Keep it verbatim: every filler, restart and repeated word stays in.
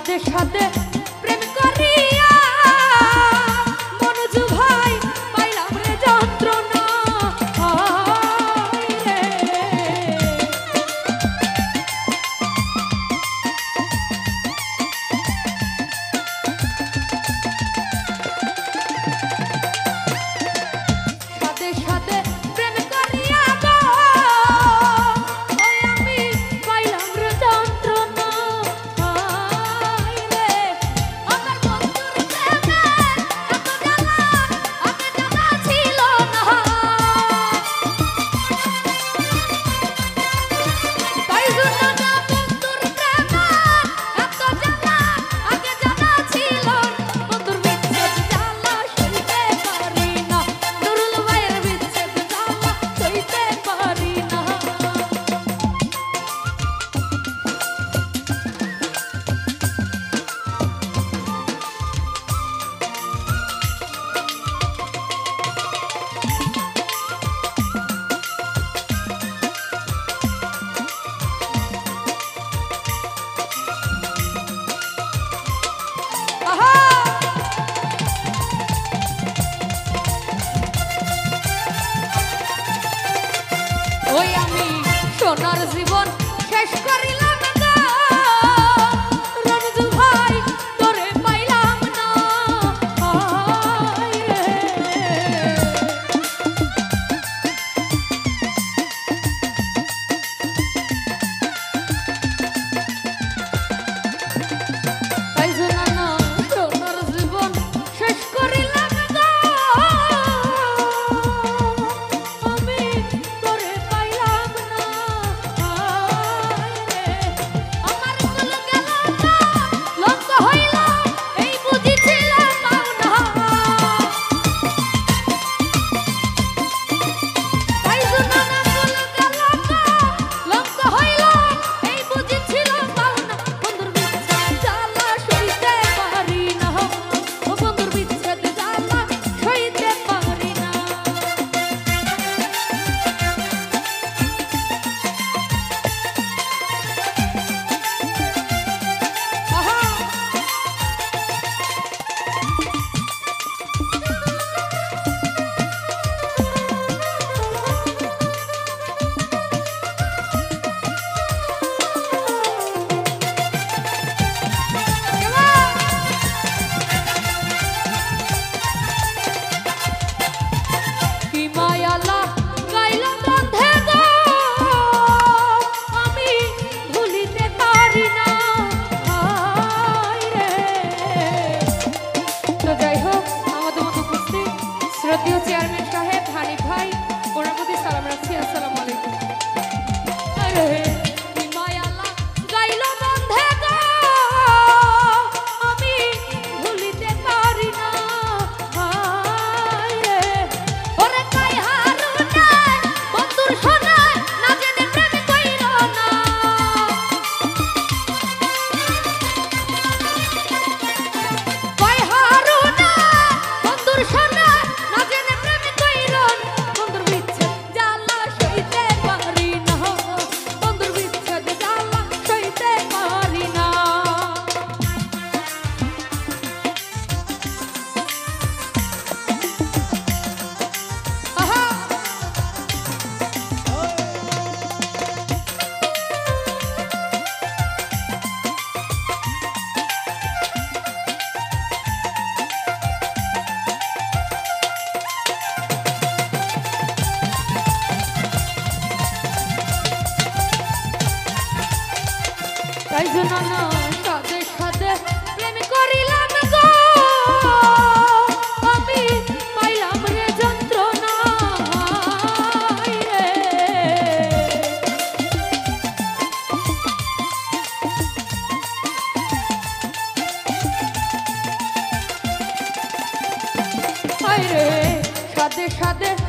সাথে সাথে প্রেম করিয়া মনোজ ভাই পাইলাম রে যন্ত্রণা সাথে সাথে প্রেম করিয়া গো ওই আমি পাইলাম রে যন্ত্রণা আমার বন্ধুর প্রেমে এত জ্বালা আগে জানা ছিল না তাই জন্য না বন্ধুর প্রেমে এত জ্বালা আগে জানা ছিল বন্ধুর বিচ্ছেদ জ্বালা সইতে পারি না নুরুল ভাইয়ের বিচ্ছেদ জ্বালা সইতে পারি না ওই আমি সোনার জীবন শেষ করিলাম গো রঞ্জু ভাই তোরে পাইলাম না হায় রে তাই জন্য না সোনার জীবন শেষ করিলাম গো আমি তোরে পাইলাম না হায় রে আমার কুল গেল না লঙ্ক হইল এই বুঝিছিল পাওনা তাই জন্য না কুল গেল না লঙ্ক হইল এই বুঝিছিল পাওনা বন্ধুর বিচ্ছেদ জ্বালা সইতে পারি না ও বন্ধুর বিচ্ছেদ জ্বালা সইতে পারি না আহা কি মায়ালা গাইল বন্ধে গো আমি ভুলিতে পারি না হায় রে তো যাই হোক আমাদের মতো উপস্থিত শ্রদ্ধেয় চেয়ারম্যান সাহেব হানিফ ভাই ওনার প্রতি সালাম রাখছি আসসালামু আলাইকুম আরে কি মায়ালা গাইল বন্ধে গো আমি ভুলিতে পারি না হায় রে ওরে কই হারুনা বন্ধুর সোনা না জেনে প্রেম কইর না কই হারুনা বন্ধুর সোনা না জেনে প্রেম কইর না বন্ধুর বিচ্ছেদ জ্বালা সইতে পারি না বন্ধুর বিচ্ছেদ জ্বালা সইতে পারি না আহা তাই জন্য না সাথে সাথে প্রেম করিলাম গো আমি পাইলাম রে যন্ত্রণা হায় রে হায় রে সাথে সাথে